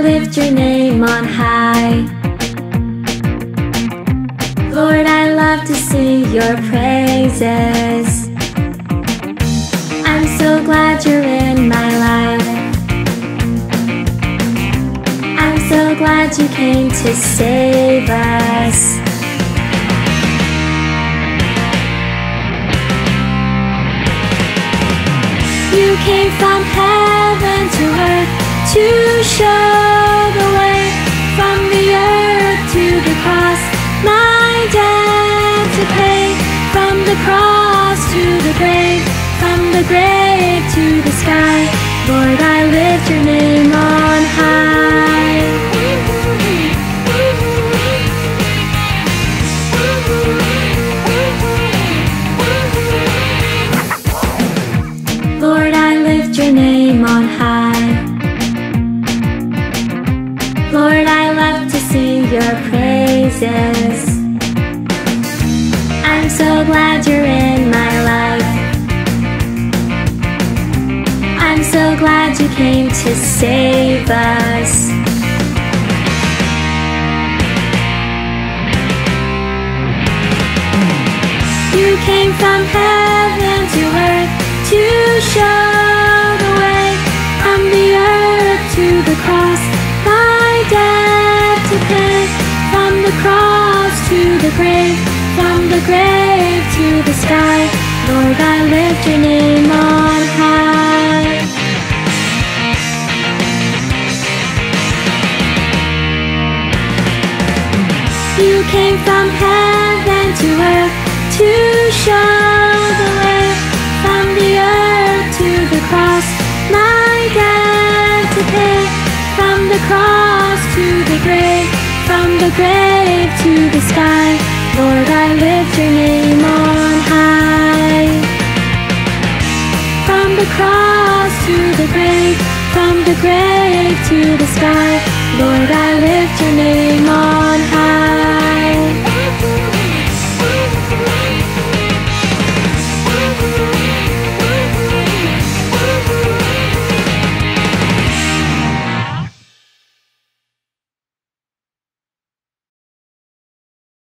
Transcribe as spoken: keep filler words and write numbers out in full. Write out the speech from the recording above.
lift your name on high. Lord, I love to sing your praises. I'm so glad you're in my life. I'm so glad you came to save us. You came from heaven to earth to show the way, from the earth to the cross, my debt to pay. From the cross to the grave, from the grave to the sky, Lord, I lift your name on high. Lord, I lift your name on high. Lord, I love to sing your praises. I'm so glad you're in my life. I'm so glad you came to save us. You came from heaven to earth to show the way, from the earth to the cross, my debt to pay. From the cross to the grave, from the grave to the sky, Lord, I lift your name on high. You came from heaven to earth to show the way, from the earth to the cross, my debt to pay. From the cross to the grave, from the grave to the sky, Lord, I lift your name on high. From the cross to the grave, from the grave to the sky, Lord, I lift your name on high.